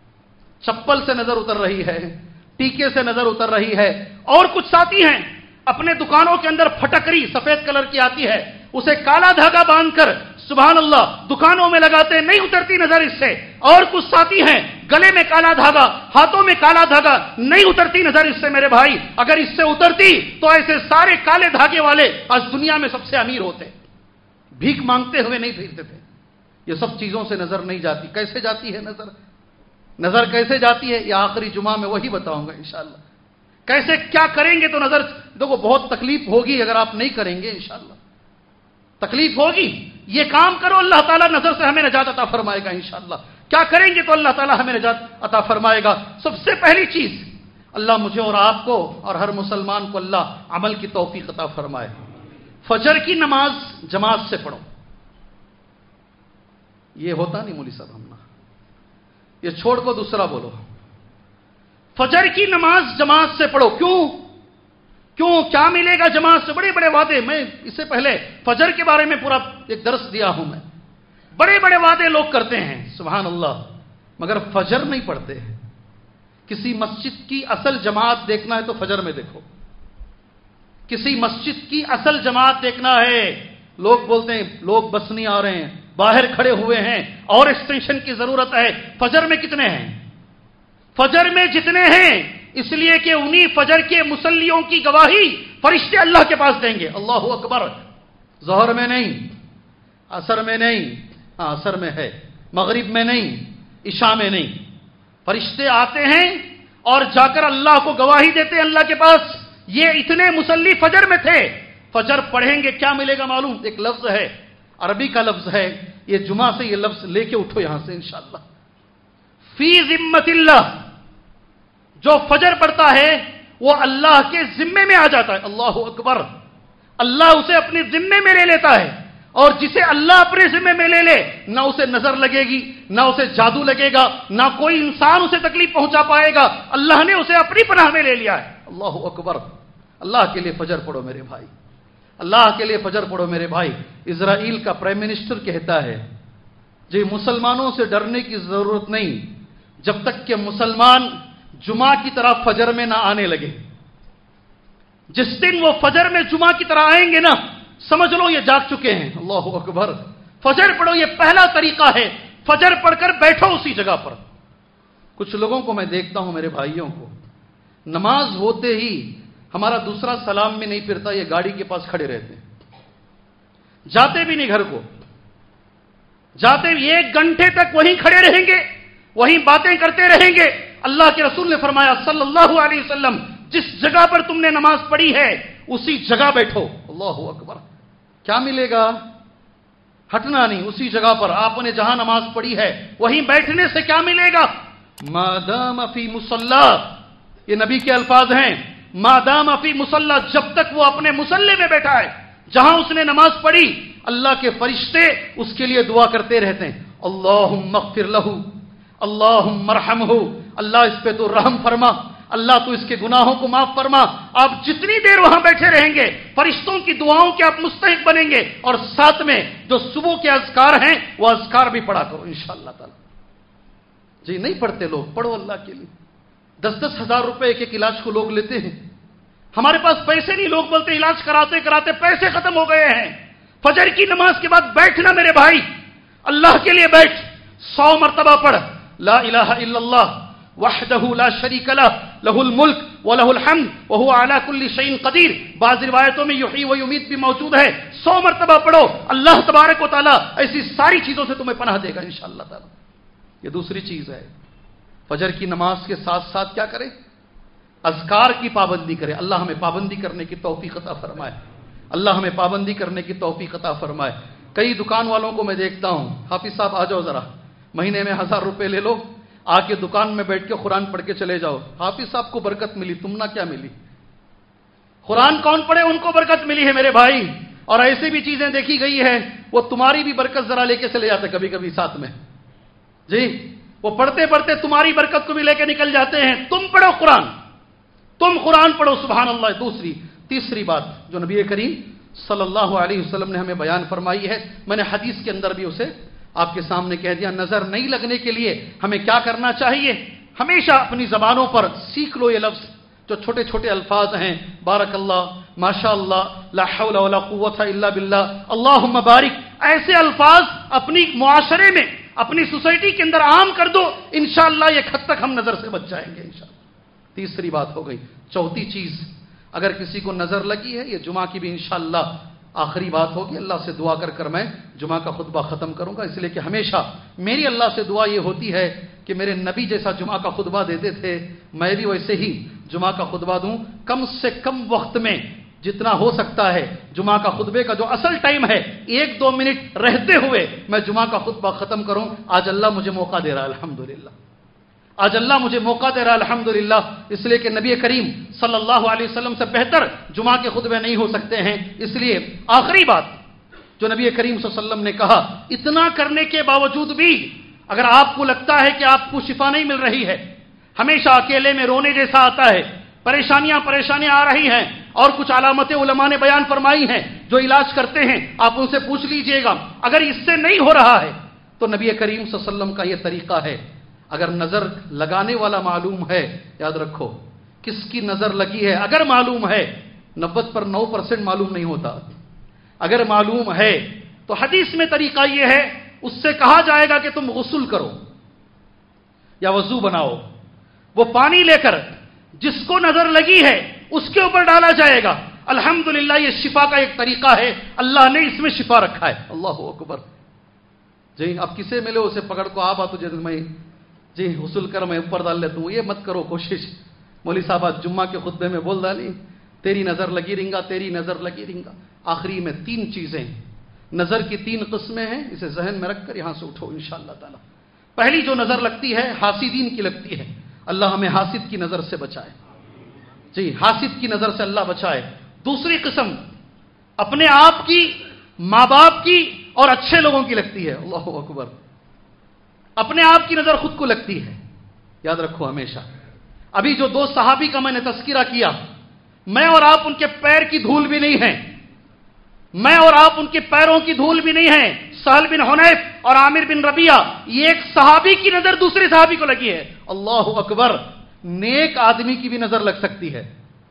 چپل سے نظر اتر رہی ہے, ٹیکے سے نظر اتر رہی ہے. اور کچھ ساتھی ہیں اپنے دکانوں کے اندر پھٹکری سفید کلر کی آتی ہے, اسے کالا دھاگا باندھ کر سبحان اللہ دکانوں میں لگاتے ہیں، نہیں اترتی نظر اس سے. اور کچھ ساتھی ہیں گلے میں کالا دھاگا، ہاتھوں میں کالا دھاگا، نہیں اترتی نظر اس سے میرے بھائی. اگر اس سے اترتی تو ایسے سارے کالے دھاگے والے آج دنیا میں سب سے امیر ہوتے. بھیک مانگتے ہوئے نہیں پھرتے تھے. یہ سب چیزوں سے نظر نہیں جاتی. کیسے جاتی ہے نظر؟ نظر کیسے جاتی ہے یہ آخری جمعہ میں وہی بتاؤں گا انشاءاللہ. کیسے کیا کریں گے تو نظر دیکھو بہت تکلیف ہوگی اگر آپ نہیں کریں گے انشاءاللہ. تکلیف ہوگی. یہ کام کرو اللہ تعالیٰ نظر سے ہمیں نجات عطا فرمائے گا انشاءاللہ. کیا کریں گے تو اللہ تعالیٰ ہمیں نجات عطا فرمائے گا. سب سے پہلی چیز اللہ مجھے اور آپ کو اور ہر مسلمان کو اللہ عمل کی توفیق عطا فرمائے. فجر کی نماز جماعت سے پڑھو. یہ ہوتا نہیں مولوی صاحب ہم نا یہ چھوڑ کو دوسرا بولو. فجر کی نماز جماعت سے پڑھو. کیوں کیوں کیا ملے گا جماعت سے؟ بڑے بڑے وعدے. میں اس سے پہلے فجر کے بارے میں پورا ایک درس دیا ہوں. میں بڑے بڑے وعدے لوگ کرتے ہیں سبحان اللہ مگر فجر نہیں پڑھتے. کسی مسجد کی اصل جماعت دیکھنا ہے تو فجر میں دیکھو. کسی مسجد کی اصل جماعت دیکھنا ہے. لوگ بولتے ہیں لوگ بس نہیں آ رہے ہیں، باہر کھڑے ہوئے ہیں اور ایکسٹینشن کی ضرورت ہے. فجر میں کتنے ہیں؟ فجر میں جتنے ہیں اس لیے کہ انہی فجر کے مصلیوں کی گواہی فرشتے اللہ کے پاس دیں گے. اللہ اکبر. ظہر میں نہیں، عصر میں نہیں، ہاں عصر میں ہے، مغرب میں نہیں، عشاء میں نہیں. فرشتے آتے ہیں اور جا کر اللہ کو گواہی دیتے ہیں اللہ کے پاس یہ اتنے مصلی فجر میں تھے. فجر پڑھیں گے کیا ملے گا معلوم؟ ایک لفظ ہے عربی کا لفظ ہے. یہ جمعہ سے یہ لفظ لے کے اٹھو یہاں سے انشاءاللہ. فی ذمت اللہ. جو فجر پڑھتا ہے وہ اللہ کے ذمے میں آ جاتا ہے. اللہ اکبر. اللہ اسے اپنے ذمے میں لے لیتا ہے. اور جسے اللہ اپنے ذمے میں لے لے نہ اسے نظر لگے گی، نہ اسے جادو لگے گا، نہ کوئی انسان اسے تکلیف پہنچا پائے گا. اللہ نے اسے اپنی پناہ میں لے لیا ہے. اللہ اکبر. اللہ کے لیے فجر پڑھو میرے بھائی. اللہ کے لیے فجر پڑھو میرے بھائی. اسرائیل کا پرائم منسٹر کہتا ہے جی مسلمانوں سے ڈرنے کی ضرورت نہیں جب تک کہ مسلمان جمعہ کی طرح فجر میں نہ آنے لگے. جس دن وہ فجر میں جمعہ کی طرح آئیں گے نا سمجھ لو یہ جاگ چکے ہیں. اللہ اکبر. فجر پڑھو. یہ پہلا طریقہ ہے. فجر پڑھ کر بیٹھو اسی جگہ پر. کچھ لوگوں کو میں دیکھتا ہوں میرے بھائیوں کو نماز ہوتے ہی ہمارا دوسرا سلام میں نہیں پھرتا، یہ گاڑی کے پاس کھڑے رہتے ہیں، جاتے بھی نہیں گھر کو. جاتے ایک گھنٹے تک وہیں کھڑے رہیں گے، وہیں باتیں کرتے رہیں گے. اللہ کے رسول نے فرمایا صلی اللہ علیہ وسلم جس جگہ پر تم نے نماز پڑھی ہے اسی جگہ بیٹھو. اللہ اکبر. کیا ملے گا؟ ہٹنا نہیں، اسی جگہ پر آپ نے جہاں نماز پڑھی ہے وہیں بیٹھنے سے کیا ملے گا؟ مادام فی مصلی. یہ نبی کے الفاظ ہیں. مادام فی مصلی. جب تک وہ اپنے مصلی میں بیٹھا ہے جہاں اس نے نماز پڑھی اللہ کے فرشتے اس کے لیے دعا کرتے رہتے ہیں. اللہم اغفر لہ، اللہم ارحمہ. اللہ اس پہ تو رحم فرما، اللہ تو اس کے گناہوں کو معاف فرما. آپ جتنی دیر وہاں بیٹھے رہیں گے فرشتوں کی دعاؤں کے آپ مستحق بنیں گے. اور ساتھ میں جو صبح کے اذکار ہیں وہ اذکار بھی پڑھا کرو انشاءاللہ تعالی. جی نہیں پڑھتے لوگ، پڑھو اللہ کے لیے. دس دس ہزار روپے ایک ایک علاج کو لوگ لیتے ہیں. ہمارے پاس پیسے نہیں، لوگ بولتے علاج کراتے کراتے پیسے ختم ہو گئے ہیں. فجر کی نماز کے بعد بیٹھنا میرے بھائی، اللہ کے لیے بیٹھ. سو مرتبہ پڑھ لا الہ الا اللہ وحدہ لا شریک لہ لہ الملک ولہ الحمد وہو علی کل شیء قدیر. بعض روایتوں میں یحیی و یمیت بھی موجود ہے. سو مرتبہ پڑھو. اللہ تبارک و تعالیٰ ایسی ساری چیزوں سے تمہیں پناہ دے گا انشاءاللہ تعالی. یہ دوسری چیز ہے. فجر کی نماز کے ساتھ ساتھ کیا کرے؟ اذکار کی پابندی کرے. اللہ ہمیں پابندی کرنے کی توفیق عطا فرمائے. اللہ ہمیں پابندی کرنے کی توفیق عطا فرمائے. کئی دکان والوں کو میں دیکھتا ہوں حافظ صاحب آ جاؤ ذرا، مہینے میں ہزار روپے لے لو، آ کے دکان میں بیٹھ کے قرآن پڑھ کے چلے جاؤ. حافظ صاحب کو برکت ملی، تم نہ کیا ملی؟ قرآن کون پڑھے ان کو برکت ملی ہے میرے بھائی. اور ایسی بھی چیزیں دیکھی گئی ہے وہ تمہاری بھی برکت ذرا لے کے چلے جاتے کبھی کبھی ساتھ میں. جی وہ پڑھتے پڑھتے تمہاری برکت کو بھی لے کے نکل جاتے ہیں. تم پڑھو قرآن، تم قرآن پڑھو سبحان اللہ. دوسری تیسری بات جو نبی کریم صلی اللہ علیہ وسلم نے ہمیں بیان فرمائی ہے، میں نے حدیث کے اندر بھی اسے آپ کے سامنے کہہ دیا. نظر نہیں لگنے کے لیے ہمیں کیا کرنا چاہیے؟ ہمیشہ اپنی زبانوں پر سیکھ لو یہ لفظ جو چھوٹے چھوٹے الفاظ ہیں. بارک اللہ माशाअल्लाह, ला हौला वला कुव्वता इल्ला बिल्लाह, अल्लाहुम्मा बारिक, ऐसे अल्फाज अपनी मुआशरे में, अपनी सोसाइटी के अंदर आम कर दो, इंशाअल्लाह एक हद तक हम नजर से बच जाएंगे इंशाअल्लाह। तीसरी बात हो गई। चौथी चीज, अगर किसी को नजर लगी है, ये जुमा की भी इंशाअल्लाह आखिरी बात होगी, अल्लाह से दुआ कर कर मैं जुमा का खुतबा खत्म करूंगा, इसलिए कि हमेशा मेरी अल्लाह से दुआ ये होती है कि मेरे नबी जैसा जुमा का खुतबा देते थे, मैं भी वैसे ही जुमा का खुतबा दूं, कम से कम वक्त में, जितना हो सकता है। जुमा का खुतबे का जो असल टाइम है, एक दो मिनट रहते हुए मैं जुमा का खुतबा खत्म करूं। आज अल्लाह मुझे मौका दे रहा है, अल्हम्दुलिल्लाह, आज अल्लाह मुझे मौका दे रहा है, अल्हम्दुलिल्लाह, इसलिए कि नबी करीम सल्लल्लाहु अलैहि वसल्लम से बेहतर जुमा के खुतबे नहीं हो सकते हैं। इसलिए आखिरी बात जो नबी करीम सल्लल्लाहु अलैहि वसल्लम ने कहा, इतना करने के बावजूद भी अगर आपको लगता है कि आपको शिफा नहीं मिल रही है, हमेशा अकेले में रोने जैसा आता है, परेशानियां परेशानियां आ रही हैं, और कुछ अलामतें उलमा ने बयान फरमाई हैं जो इलाज करते हैं, आप उनसे पूछ लीजिएगा। अगर इससे नहीं हो रहा है तो नबी करीम सल्लल्लाहु अलैहि वसल्लम का यह तरीका है, अगर नजर लगाने वाला मालूम है, याद रखो किसकी नजर लगी है, अगर मालूम है, नब्बे पर नौ परसेंट मालूम नहीं होता, अगर मालूम है तो हदीस में तरीका यह है, उससे कहा जाएगा कि तुम गुस्ल करो या वजू बनाओ, वो पानी लेकर जिसको नजर लगी है उसके ऊपर डाला जाएगा। अल्हम्दुलिल्लाह, ये शिफा का एक तरीका है, अल्लाह ने इसमें शिफा रखा है। अल्लाह अकबर। जी, आप किसे मिले उसे पकड़ को, आप तुझे मैं जी हुसूल कर, मैं ऊपर डाल लेता हूं, ये मत करो कोशिश। मौली साहब आज जुम्मा के खुतबे में बोल डाली, तेरी नजर लगी रिंगा, तेरी नजर लगी रिंगा। आखिरी में तीन चीजें, नजर की तीन किस्में हैं, इसे जहन में रखकर यहां से उठो इंशाअल्लाह ताला। पहली जो नजर लगती है हासिदीन की लगती है, अल्लाह हमें हासिद की नजर से बचाए। जी, हासिद की नजर से अल्लाह बचाए। दूसरी किस्म अपने आप की, मां बाप की और अच्छे लोगों की लगती है। अल्लाहु अकबर। अपने आप की नजर खुद को लगती है, याद रखो हमेशा। अभी जो दो सहाबी का मैंने तस्किरा किया, मैं और आप उनके पैर की धूल भी नहीं है, मैं और आप उनके पैरों की धूल भी नहीं है। सहल बिन हुनैफ और आमिर बिन रबिया, ये एक सहाबी की नजर दूसरे सहाबी को लगी है। अल्लाहु अकबर। नेक आदमी की भी नजर लग सकती है,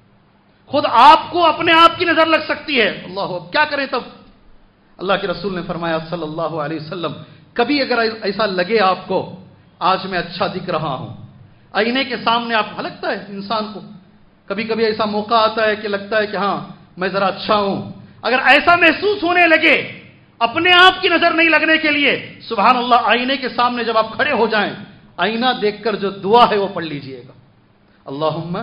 खुद आपको अपने आप की नजर लग सकती है। अल्लाह, क्या करें तब? अल्लाह के रसूल ने फरमाया सल्लल्लाहु अलैहि वसल्लम, कभी अगर ऐसा लगे आपको आज मैं अच्छा दिख रहा हूं, आईने के सामने आप, लगता है इंसान को कभी कभी ऐसा मौका आता है कि लगता है कि हां मैं जरा अच्छा हूं, अगर ऐसा महसूस होने लगे अपने आप की नजर नहीं लगने के लिए, सुभान अल्लाह, आईने के सामने जब आप खड़े हो जाएं, आईना देखकर जो दुआ है वो पढ़ लीजिएगा। अल्लाहुम्मा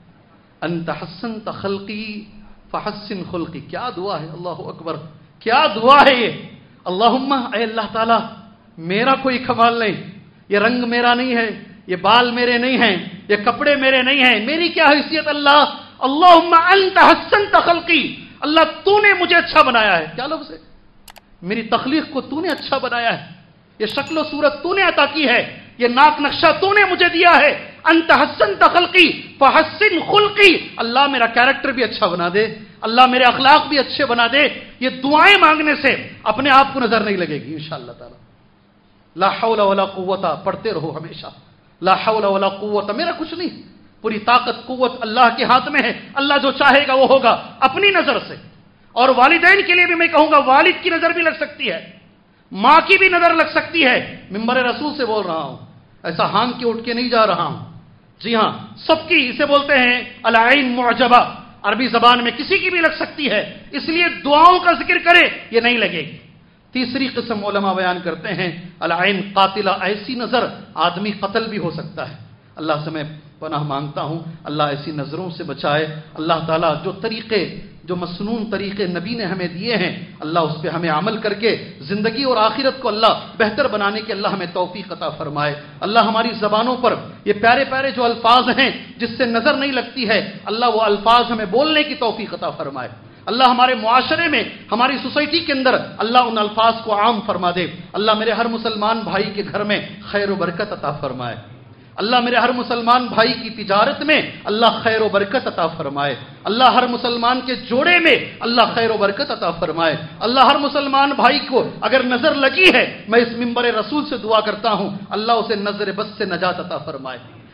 अंत हस्सनत खल्की फहस्सिन खुल्की। क्या दुआ है, अल्लाहु अकबर, क्या दुआ है ये। अल्लाहुम्मा, ऐ अल्लाह ताला, मेरा कोई कमाल नहीं, ये रंग मेरा नहीं है, ये बाल मेरे नहीं हैं, ये कपड़े मेरे नहीं हैं, मेरी क्या हैसियत अल्लाह। अल्लाहुम्मा अंत हस्सनत खल्की, अल्लाह तूने मुझे अच्छा बनाया है। क्या लफ्ज़ है, मेरी तखलीक को तूने अच्छा बनाया है, ये शक्ल सूरत तूने अता की है, ये नाक नक्शा तूने मुझे दिया है। अंत हस्सन तखल्की फहस्सिन खुल्की, अल्लाह मेरा कैरेक्टर भी अच्छा बना दे, अल्लाह मेरे अखलाक भी अच्छे बना दे। ये दुआएं मांगने से अपने आप को नजर नहीं लगेगी इंशाअल्लाह ताला। ला हौला वला कुव्वता पढ़ते रहो हमेशा, ला हौला वला कुव्वता, मेरा कुछ नहीं, पूरी ताकत कुव्वत अल्लाह के हाथ में है, अल्लाह जो चाहेगा वो होगा। अपनी नजर से, और वालिदैन के लिए भी मैं कहूंगा, वालिद की नजर भी लग सकती है, मां की भी नजर लग सकती है। मिंबर रसूल से बोल रहा हूं, ऐसा हांग के उठ के नहीं जा रहा हूं। जी हां, सबकी, इसे बोलते हैं अल-ऐन मुअजबा, अरबी जबान में किसी की भी लग सकती है, इसलिए दुआओं का जिक्र करे ये नहीं लगेगी। तीसरी किस्म उलमा बयान करते हैं अल-ऐन कातिला, ऐसी नजर आदमी कत्ल भी हो सकता है। अल्लाह से मैं पनाह मांगता हूं, अल्लाह ऐसी नजरों से बचाए। अल्लाह ताला जो तरीके, जो मसनून तरीके नबी ने हमें दिए हैं, अल्लाह उस पर हमें अमल करके जिंदगी और आखिरत को अल्लाह बेहतर बनाने के अल्लाह हमें तौफीक अता फरमाए। अल्लाह हमारी जबानों पर ये प्यारे प्यारे जो अल्फाज हैं जिससे नजर नहीं लगती है, अल्लाह वो अल्फाज हमें बोलने की तौफीक अता फरमाए। अल्लाह हमारे मुआशरे में, हमारी सोसाइटी के अंदर अल्लाह उन अल्फाज को आम फरमा दे। अल्लाह मेरे हर मुसलमान भाई के घर में खैर व बरकत अता फरमाए। अल्लाह मेरे हर मुसलमान भाई की तिजारत में अल्लाह खैर व बरकत अता फरमाए। अल्लाह हर मुसलमान के जोड़े में अल्लाह खैर व बरकत अता फरमाए। अल्लाह हर मुसलमान भाई को अगर नजर लगी है, मैं इस मिंबर रसूल से दुआ करता हूं, अल्लाह उसे नजर बस से नजात अता फरमाए।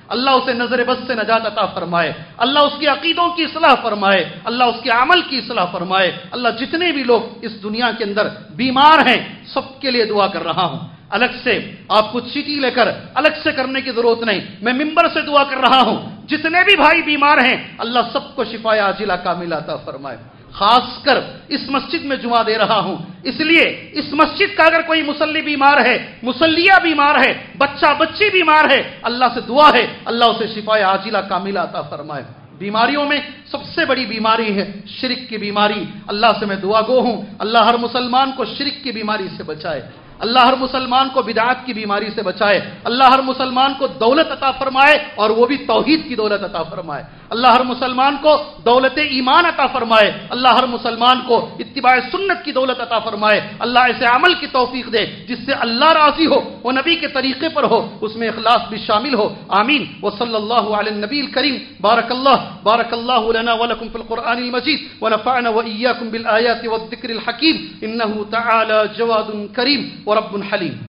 اللہ اسے نظر بد سے نجات عطا فرمائے، اللہ اس کے عقیدوں کی اصلاح فرمائے، اللہ اس کے عمل کی اصلاح فرمائے۔ اللہ جتنے بھی لوگ اس دنیا کے اندر بیمار ہیں سب کے لیے دعا کر رہا ہوں۔ الگ سے آپ کو چیٹی لے کر الگ سے کرنے کی ضرورت نہیں، میں ممبر سے دعا کر رہا ہوں، جتنے بھی بھائی بیمار ہیں اللہ سب کو شفا عاجلہ کاملہ عطا فرمائے۔ خاص کر اس مسجد میں جمعہ دے رہا ہوں، اس لیے اس مسجد کا اگر کوئی مصلی بیمار ہے، مصلیہ بیمار ہے، بچہ بچی بیمار ہے، اللہ سے دعا ہے اللہ اسے شفا عاجلہ کاملہ عطا فرمائے۔ بیماریوں میں سب سے بڑی بیماری ہے شرک کی بیماری، اللہ سے میں دعا گو ہوں اللہ ہر مسلمان کو شرک کی بیماری سے بچائے، اللہ ہر مسلمان کو بدعات کی بیماری سے بچائے، اللہ ہر مسلمان کو دولت عطا فرمائے اور وہ بھی توحید کی دولت عطا فرمائے، اللہ ہر مسلمان کو دولت ایمان عطا فرمائے، اللہ ہر مسلمان کو اتباع سنت کی دولت عطا فرمائے، اللہ ایسے عمل کی توفیق دے جس سے اللہ راضی ہو، وہ نبی کے طریقے پر ہو، اس میں اخلاص بھی شامل ہو، آمین۔ وصلی اللہ علی النبی الکریم۔ بارک اللہ بارک اللہ لنا ولکم فی القرآن المجید ونفعنا وإیاکم بالآیات والذکر الحکیم، انہ تعالی جواد کریم ورب حلیم۔